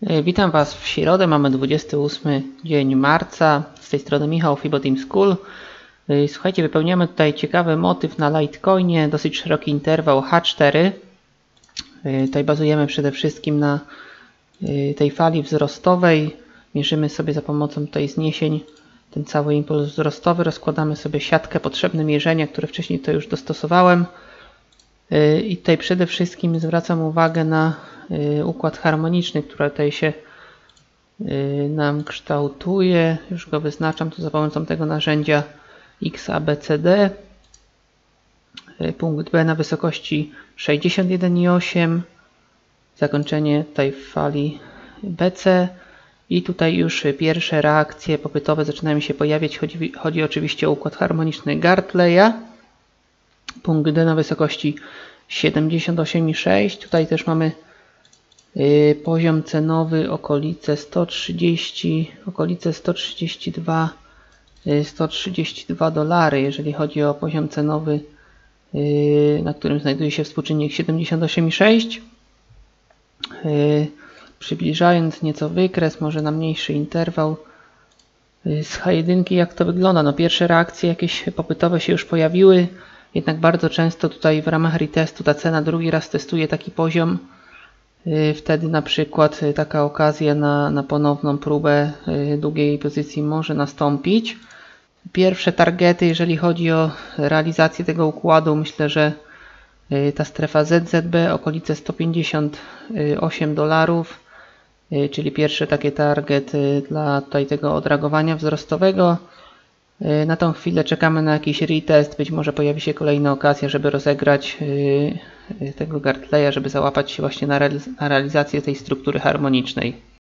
Witam Was w środę, mamy 28 dzień marca, z tej strony Michał, FIBO Team School. Słuchajcie, wypełniamy tutaj ciekawy motyw na Litecoinie, dosyć szeroki interwał H4. Tutaj bazujemy przede wszystkim na tej fali wzrostowej. Mierzymy sobie za pomocą tutaj zniesień ten cały impuls wzrostowy, rozkładamy sobie siatkę, potrzebne mierzenia, które wcześniej tutaj już dostosowałem. I tutaj przede wszystkim zwracam uwagę na układ harmoniczny, który tutaj się nam kształtuje. Już go wyznaczam tu za pomocą tego narzędzia XABCD. Punkt B na wysokości 61,8. Zakończenie tutaj w fali BC. I tutaj już pierwsze reakcje popytowe zaczynają się pojawiać. Chodzi oczywiście o układ harmoniczny Gartleya. Punkt D na wysokości 78,6. Tutaj też mamy poziom cenowy okolice 130, okolice 132 dolary, jeżeli chodzi o poziom cenowy, na którym znajduje się współczynnik 78,6. Przybliżając nieco wykres, może na mniejszy interwał z H1, jak to wygląda? No, pierwsze reakcje jakieś popytowe się już pojawiły, jednak bardzo często tutaj w ramach retestu ta cena drugi raz testuje taki poziom. Wtedy na przykład taka okazja na ponowną próbę długiej pozycji może nastąpić. Pierwsze targety, jeżeli chodzi o realizację tego układu, myślę, że ta strefa ZZB, okolice 158 dolarów, czyli pierwszy taki target dla tutaj tego odragowania wzrostowego. Na tą chwilę czekamy na jakiś retest, być może pojawi się kolejna okazja, żeby rozegrać tego Gartleya, żeby załapać się właśnie na realizację tej struktury harmonicznej.